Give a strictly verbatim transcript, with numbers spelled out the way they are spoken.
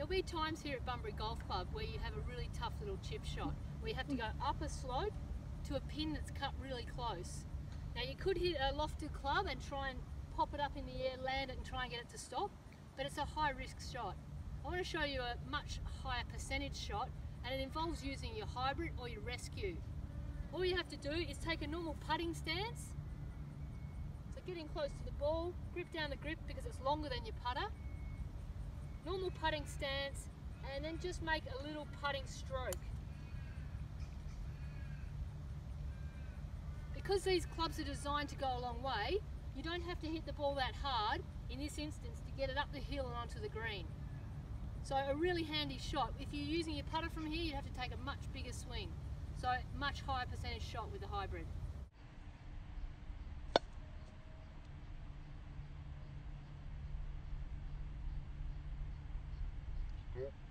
There'll be times here at Bunbury Golf Club where you have a really tough little chip shot, where you have to go up a slope to a pin that's cut really close. Now you could hit a lofted club and try and pop it up in the air, land it and try and get it to stop, but it's a high risk shot. I want to show you a much higher percentage shot, and it involves using your hybrid or your rescue. All you have to do is take a normal putting stance, so getting close to the ball, grip down the grip because it's longer than your putter, normal putting stance, and then just make a little putting stroke. Because these clubs are designed to go a long way, you don't have to hit the ball that hard in this instance to get it up the hill and onto the green. So a really handy shot. If you're using your putter from here, you'd have to take a much bigger swing. So much higher percentage shot with the hybrid. Good.